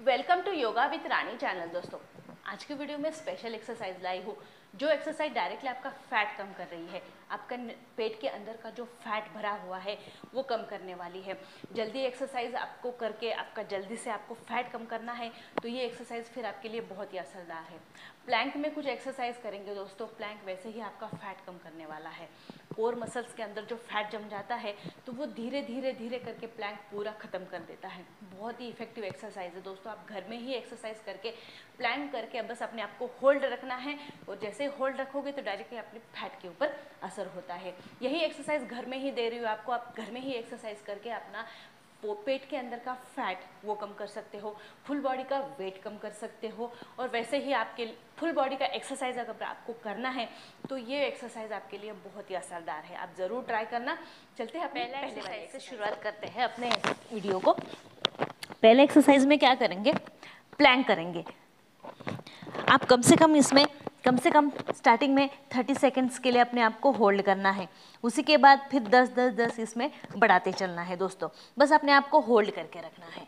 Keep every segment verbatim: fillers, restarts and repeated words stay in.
Welcome to yoga with Rani channel. दोस्तों, आज की वीडियो में स्पेशल एक्सरसाइज लाई हूँ जो एक्सरसाइज डायरेक्टली आपका फैट कम कर रही है। आपका पेट के अंदर का जो फैट भरा हुआ है वो कम करने वाली है। जल्दी एक्सरसाइज आपको करके आपका जल्दी से आपको फैट कम करना है तो ये एक्सरसाइज फिर आपके लिए बहुत ही असरदार है। प्लैंक में कुछ एक्सरसाइज करेंगे दोस्तों। प्लैंक वैसे ही आपका फैट कम करने वाला है। कोर मसल्स के अंदर जो फैट जम जाता है तो वो धीरे धीरे धीरे करके प्लैंक पूरा ख़त्म कर देता है। बहुत ही इफेक्टिव एक्सरसाइज है दोस्तों। आप घर में ही एक्सरसाइज करके प्लैंक करके बस अपने आप को होल्ड रखना है और जैसे होल्ड रखोगे तो डायरेक्टली अपने फैट के ऊपर असर होता है। यही एक्सरसाइज घर में ही दे रही हूँ आपको। आप घर में ही एक्सरसाइज करके अपना वो पेट के अंदर का फैट वो कम कर सकते हो, फुल बॉडी का वेट कम कर सकते हो। और वैसे ही आपके फुल बॉडी का एक्सरसाइज अगर आपको करना है तो ये एक्सरसाइज आपके लिए बहुत ही असरदार है। आप ज़रूर ट्राई करना। चलते हैं पहले एक्सरसाइज से शुरुआत करते हैं अपने वीडियो को। पहले एक्सरसाइज में क्या करेंगे, प्लैंक करेंगे। आप कम से कम इसमें कम से कम स्टार्टिंग में तीस सेकंड्स के लिए अपने आप को होल्ड करना है। उसी के बाद फिर दस दस दस इसमें बढ़ाते चलना है दोस्तों। बस अपने आप को होल्ड करके रखना है।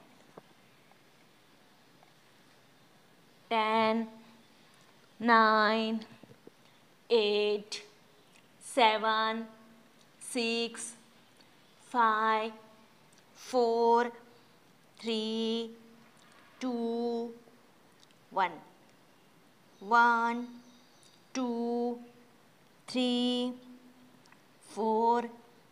Ten, nine, eight, seven, six, five, four, three, two, one. One, two, three, four,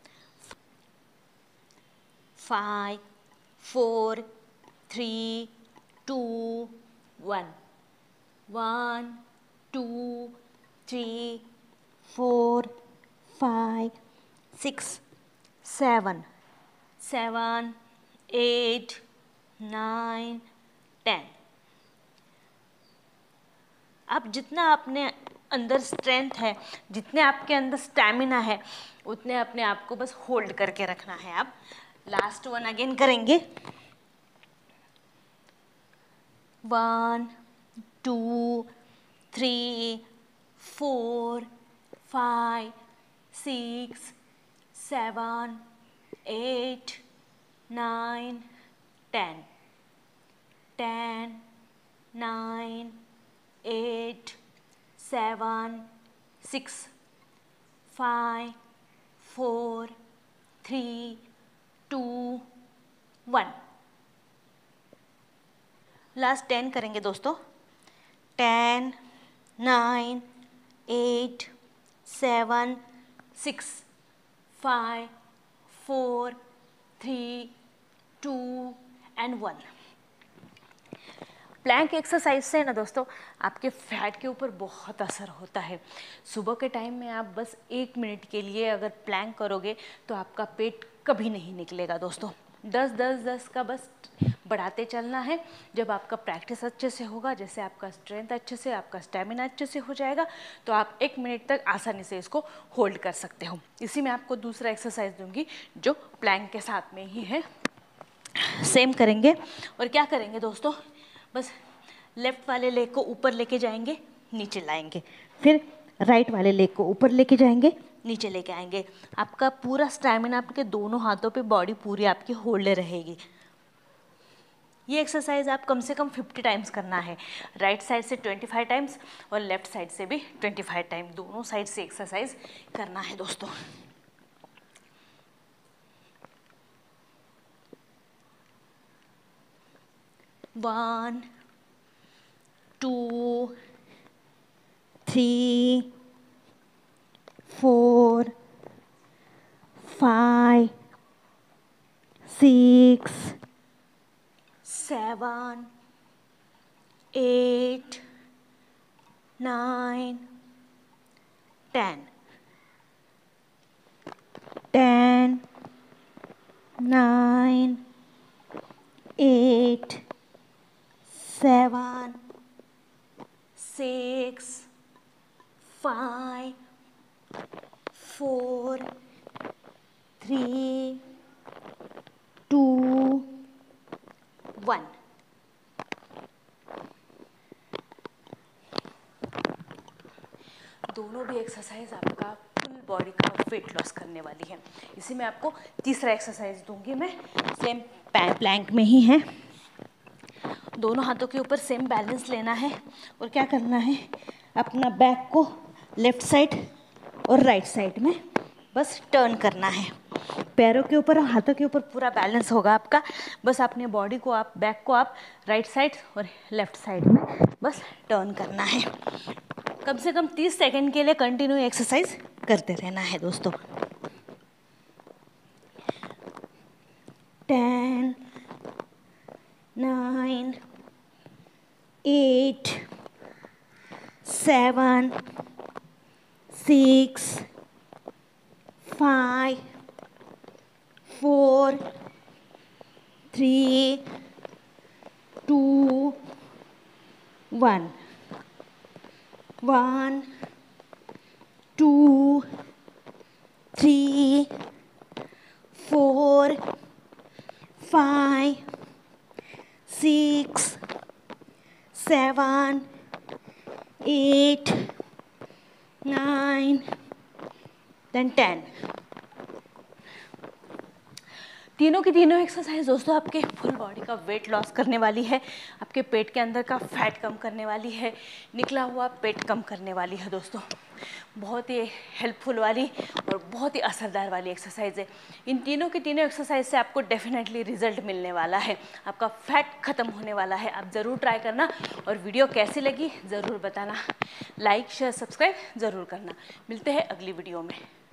five, four, three, two, one. One, two, three, four, five, six, seven, seven, eight, nine, ten. अब जितना अपने अंदर strength है, जितने आपके अंदर stamina है, उतने अपने आप को बस होल्ड करके रखना है। अब लास्ट वन अगेन करेंगे। One, two, three, four, five, six, seven, eight, nine, ten. Ten, nine, eight, seven, six, five, four, three, two, one. Last ten करेंगे दोस्तों। Ten, nine, eight, seven, six, five, four, three, two and one. Plank exercise से ना दोस्तों आपके fat के ऊपर बहुत असर होता है। सुबह के टाइम में आप बस एक मिनट के लिए अगर प्लैंक करोगे तो आपका पेट कभी नहीं निकलेगा दोस्तों। दस दस दस का बस बढ़ाते चलना है। जब आपका प्रैक्टिस अच्छे से होगा, जैसे आपका स्ट्रेंथ अच्छे से, आपका स्टेमिना अच्छे से हो जाएगा तो आप एक मिनट तक आसानी से इसको होल्ड कर सकते हो। इसी में आपको दूसरा एक्सरसाइज दूंगी जो प्लैंक के साथ में ही है। सेम करेंगे और क्या करेंगे दोस्तों, बस लेफ्ट वाले लेग को ऊपर लेके जाएंगे, नीचे लाएंगे। फिर राइट वाले लेग को ऊपर लेके जाएंगे, नीचे लेके आएंगे। आपका पूरा स्टैमिना आपके दोनों हाथों पे बॉडी पूरी आपकी होल्ड रहेगी। ये एक्सरसाइज आप कम से कम फिफ्टी टाइम्स करना है। राइट साइड से ट्वेंटी फाइव टाइम्स और लेफ्ट साइड से भी ट्वेंटी फाइव टाइम, दोनों साइड से एक्सरसाइज करना है दोस्तों। One, two, three, four, five, six, seven, eight, nine, ten. Ten, nine, eight, seven, six, five, four, three, two, one. दोनों भी एक्सरसाइज आपका फुल बॉडी का वेट लॉस करने वाली है। इसी में आपको तीसरा एक्सरसाइज दूंगी मैं, सेम प्लैंक में ही है। दोनों हाथों के ऊपर सेम बैलेंस लेना है और क्या करना है, अपना बैक को लेफ्ट साइड और राइट साइड में बस टर्न करना है। पैरों के ऊपर और हाथों के ऊपर पूरा बैलेंस होगा आपका। बस अपने बॉडी को आप, बैक को आप राइट साइड और लेफ्ट साइड में बस टर्न करना है। कम से कम तीस सेकंड के लिए कंटिन्यू एक्सरसाइज करते रहना है दोस्तों। Ten, nine, eight, seven, six, five, four, three, two, one. One, two, three, four, five, six, seven, eight, nine, then ten. तीनों की तीनों एक्सरसाइज दोस्तों आपके फुल बॉडी का वेट लॉस करने वाली है, आपके पेट के अंदर का फैट कम करने वाली है, निकला हुआ पेट कम करने वाली है दोस्तों। बहुत ही हेल्पफुल वाली और बहुत ही असरदार वाली एक्सरसाइज है। इन तीनों की तीनों एक्सरसाइज से आपको डेफिनेटली रिजल्ट मिलने वाला है, आपका फैट ख़त्म होने वाला है। आप ज़रूर ट्राई करना और वीडियो कैसी लगी ज़रूर बताना। लाइक शेयर सब्सक्राइब ज़रूर करना। मिलते हैं अगली वीडियो में।